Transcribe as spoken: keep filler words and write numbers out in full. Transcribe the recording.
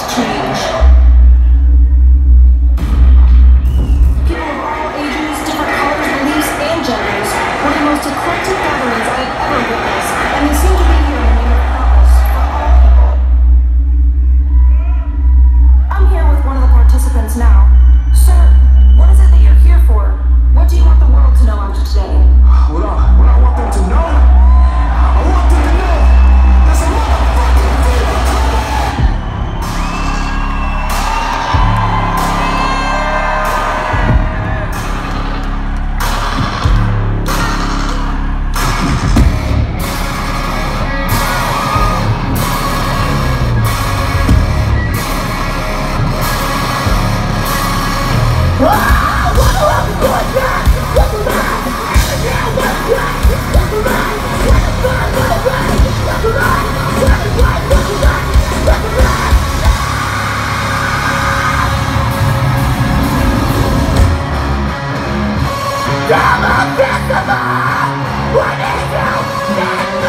exchange. People of all ages, different colors, beliefs, and genders were the most eclectic gatherings I have ever witnessed, and they seem to be here in the name of purpose for all people. I'm here with one of the participants now. Sir, what is it that you're here for? What do you want the world to know after today? What I, what I want them to know? I want them to know there's a motherfucking fever coming! Come on, festival! What is you?